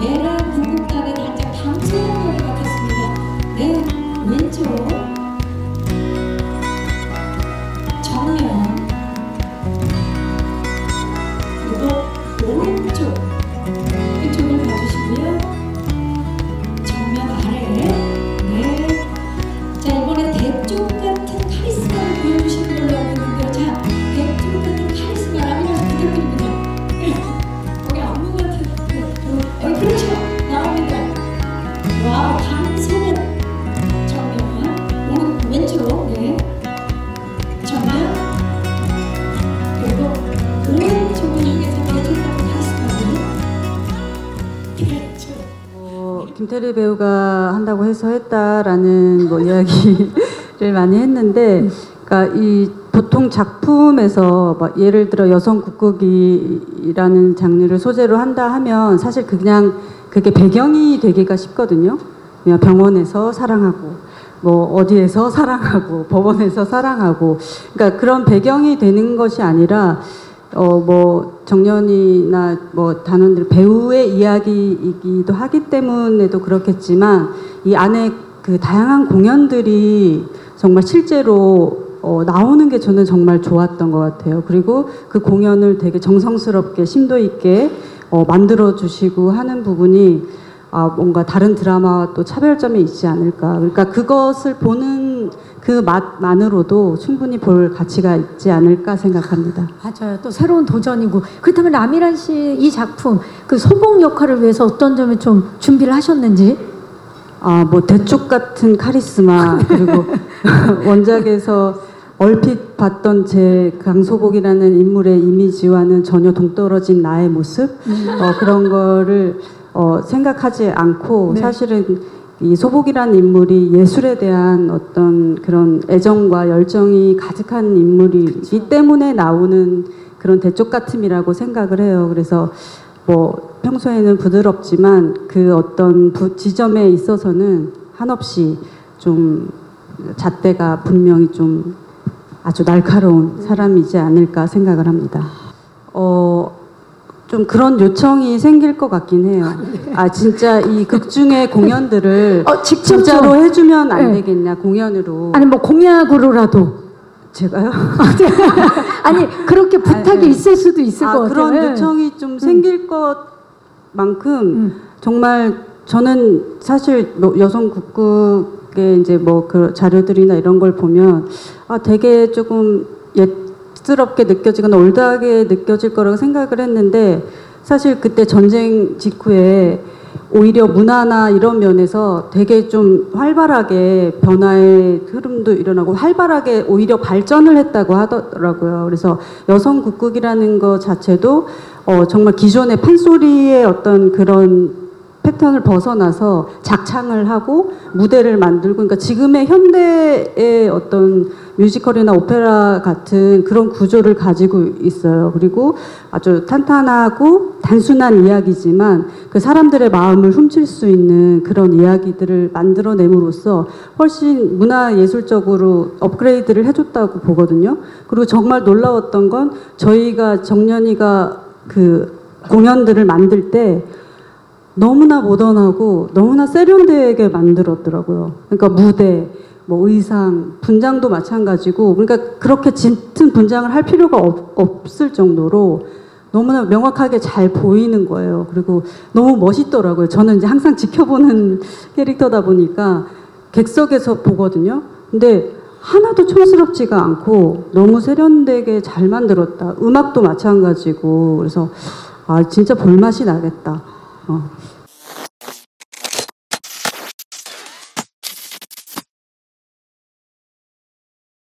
내란 국국단의 단장 담소영 역을 맡았습니다. 네, 왼쪽 정면, 그리고 오른쪽 이쪽을 봐주시고요. 정면 아래. 네. 자, 이번에 대쪽 같은 카리스마를 보여주시는 걸로 알고 있는데요. 자, 대쪽 같은 카리스마 라미라 씨 부탁드립니다. 거기 안무 같은 그렇죠. 나옵니다. 와우, 감성은 정면, 왼쪽, 네. 정면, 그리고 오른쪽을 향해서 대쪽 같은 카리스마를. 그렇죠. 김태리 배우가 한다고 해서 했다라는 뭐 이야기를 많이 했는데, 그러니까 이 보통 작품에서 뭐 예를 들어 여성 국극이라는 장르를 소재로 한다 하면 사실 그냥 그게 배경이 되기가 쉽거든요. 그냥 병원에서 사랑하고, 뭐 어디에서 사랑하고, 법원에서 사랑하고, 그러니까 그런 배경이 되는 것이 아니라 뭐 정연이나 뭐 단원들 배우의 이야기이기도 하기 때문에도 그렇겠지만 이 안에 그 다양한 공연들이 정말 실제로 나오는 게 저는 정말 좋았던 것 같아요. 그리고 그 공연을 되게 정성스럽게 심도 있게 만들어 주시고 하는 부분이 뭔가 다른 드라마와 또 차별점이 있지 않을까. 그러니까 그것을 보는 그 맛만으로도 충분히 볼 가치가 있지 않을까 생각합니다. 맞아요. 또 새로운 도전이고. 그렇다면 라미란 씨 이 작품 그 소복 역할을 위해서 어떤 점에 좀 준비를 하셨는지? 뭐 대쪽 같은 카리스마, 그리고 원작에서 얼핏 봤던 제 강소복이라는 인물의 이미지와는 전혀 동떨어진 나의 모습, 그런 거를 생각하지 않고, 네. 사실은 이 소복이라는 인물이 예술에 대한 어떤 그런 애정과 열정이 가득한 인물이기 그쵸. 때문에 나오는 그런 대쪽 같음이라고 생각을 해요. 그래서 뭐 평소에는 부드럽지만 그 어떤 지점에 있어서는 한없이 좀 잣대가 분명히 좀 아주 날카로운 사람이지 않을까 생각을 합니다. 좀 그런 요청이 생길 것 같긴 해요. 진짜 이 극중의 공연들을 진짜로 해주면 안 되겠냐, 공연으로. 아니 뭐 공약으로라도. 제가요? 아니 그렇게 부탁이 있을 수도 있을 것 같아요. 그런 요청이 좀 생길 것만큼 정말 저는 사실 뭐 여성 국극의 이제 뭐 그 자료들이나 이런 걸 보면 되게 조금 스럽게 느껴지거나 올드하게 느껴질 거라고 생각을 했는데, 사실 그때 전쟁 직후에 오히려 문화나 이런 면에서 되게 좀 활발하게 변화의 흐름도 일어나고 활발하게 오히려 발전을 했다고 하더라고요. 그래서 여성 국극이라는 것 자체도 정말 기존의 판소리의 어떤 그런 패턴을 벗어나서 작창을 하고 무대를 만들고, 그러니까 지금의 현대의 어떤 뮤지컬이나 오페라 같은 그런 구조를 가지고 있어요. 그리고 아주 탄탄하고 단순한 이야기지만 그 사람들의 마음을 훔칠 수 있는 그런 이야기들을 만들어냄으로써 훨씬 문화예술적으로 업그레이드를 해줬다고 보거든요. 그리고 정말 놀라웠던 건 저희가 정연이가 그 공연들을 만들 때 너무나 모던하고 너무나 세련되게 만들었더라고요. 그러니까 무대, 뭐 의상, 분장도 마찬가지고, 그러니까 그렇게 짙은 분장을 할 필요가 없을 정도로 너무나 명확하게 잘 보이는 거예요. 그리고 너무 멋있더라고요. 저는 이제 항상 지켜보는 캐릭터다 보니까 객석에서 보거든요. 근데 하나도 촌스럽지가 않고 너무 세련되게 잘 만들었다. 음악도 마찬가지고. 그래서 진짜 볼맛이 나겠다.